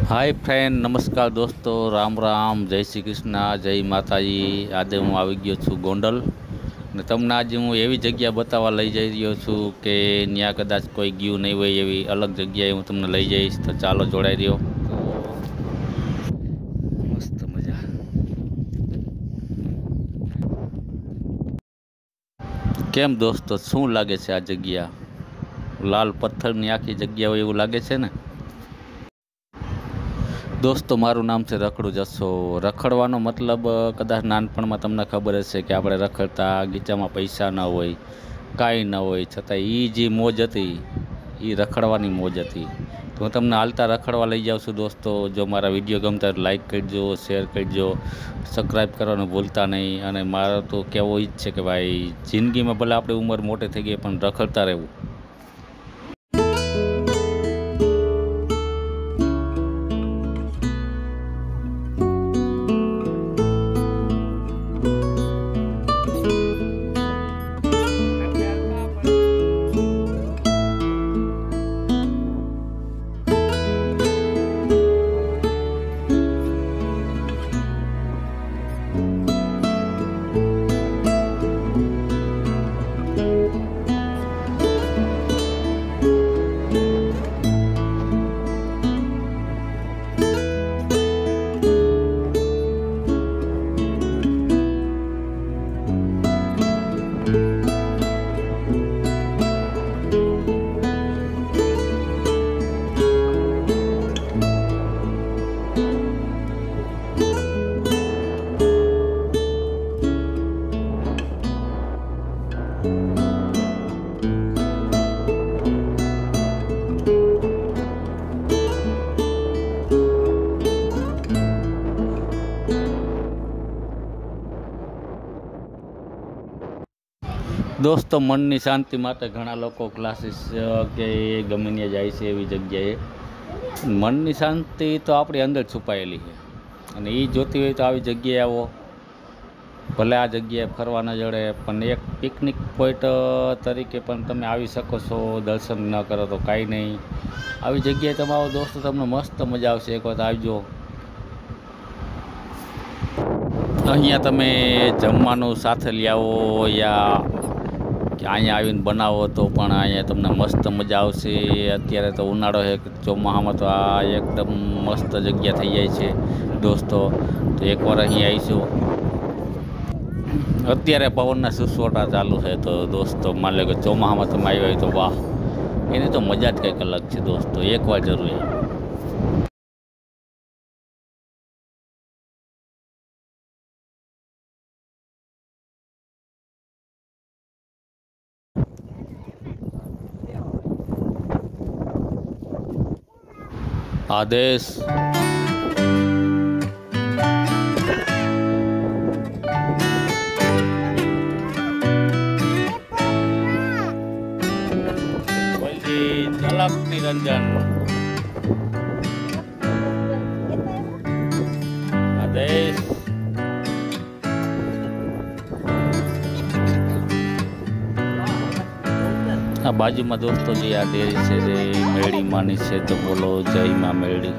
Hi friend, नमस्कार दोस्तों, राम राम, जय श्री कृष्ण, जय माताजी। आज हूँ આવી ગયો છું ગોંડલ ને તમને આજે હું એવી જગ્યા બતાવવા લઈ જઈ રહ્યો છું કે ત્યાં કદાચ કોઈ ગયું નહીં હોય એવી અલગ જગ્યાએ હું તમને લઈ જઈશ। તો ચાલો જોડાઈ રહ્યો। મસ્ત મજા। કેમ દોસ્તો, શું લાગે છે આ જગ્યા? લાલ પથ્થરની આખી જગ્યા હોય એવું લાગે છે ને दोस्तों। मारू नाम से रखड़ू जसो। रखड़वानो मतलब कदाच नानपणमां तमने खबर हशे के आपणे रखड़ता, गीचामां पैसा न होय, कांई न होय, छतां ई जे मोज हती ई रखड़वानी मोज हती। तो हूँ तमने हालता रखड़वा लई जाऊँ छुं दोस्तों। जो मारा विडियो गमता होय लाइक करजो, शेर करजो, सब्सक्राइब करवानुं भूलता नहीं। अने मारो तो कहेवुं ई ज छे के भाई जिंदगीमां भले आपणी उंमर मोटी थई गई पण रखड़ता रहेवुं। दोस्तों मननी शांति माटे घणा लोको क्लासीस के गमे त्यां जाय छे एवी जग्याए। मननी शांति तो आपणी अंदर छुपायेली है अने ई जोती होय तो आवी जग्याए आवो। भले आ जग्याए फरवा न जड़े पण एक पिकनिक पॉइंट तरीके पण तमे आवी शको छो। दर्शन न करो तो कांई नहीं, आवी जग्याए तमे आवो दोस्तों, तमने मस्त मजा आवशे। एक वखत आवजो। अहींया तमे जमवानुं साथे लई आवो या कि अहीं आवीने बनावो तो पण अहीं तमने मस्त मजा आवशे। अत्यारे तो उनाळो है, ચોમાસામાં तो आ एकदम मस्त जग्या थई जाय छे दोस्तों। तो एकवार अहीं आवीशुं। अत्यारे पवनना सुसवटा चालू है तो दोस्तों मान लो कि ચોમાસામાં तमे आव्या होय तो वाह, एनी तो मजा ज कंईक अलग छे दोस्तों। एकवार जरूर आवो। आदेश झलक निरंजन आदेश। आ बाजू में दोस्तों जी आ डेरी से मेड़ी मानी से तो बोलो जय माँ मेड़ी।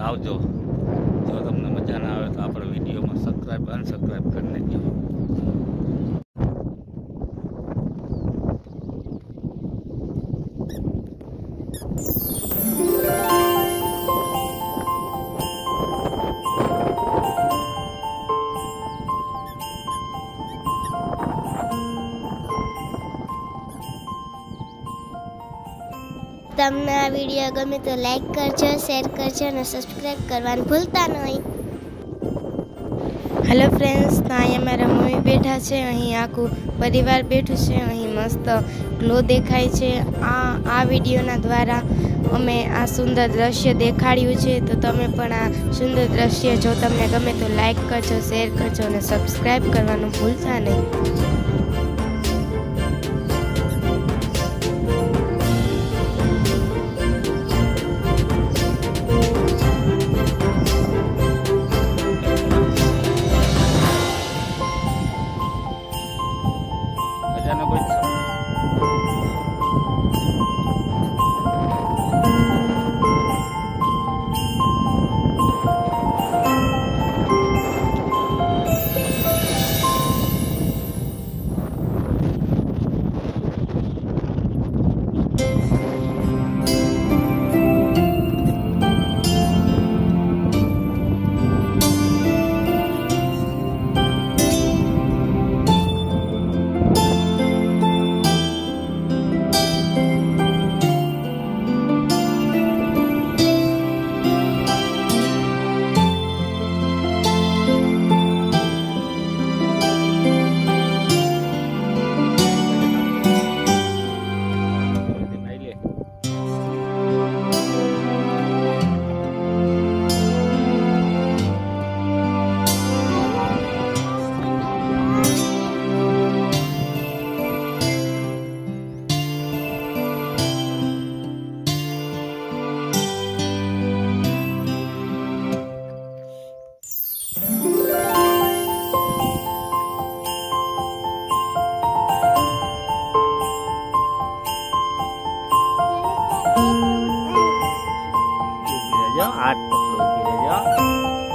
આવજો। જો તમને મજા ના આવે તો આપણે વિડીયોમાં સબસ્ક્રાઈબ અનસબસ્ક્રાઈબ કરી નાખજો। તમને આ વિડીયો ગમે તો લાઈક કરજો, શેર કરજો અને સબસ્ક્રાઈબ કરવાનું ભૂલતા નહીં। हेलो फ्रेंड्स, तो अँ मारा मम्मी बैठा है, अहीं आखू परिवार बैठू है। अहीं मस्त ग्लो देखाय है। आ विडियोना द्वारा अमे आ सुंदर दृश्य देखाड्यु है। तो तमे पण आ सुंदर दृश्य जो तमने गमे तो लाइक करजो, शेर करजो और सब्सक्राइब करवानुं भूलता नहीं। हाथ पकड़ो,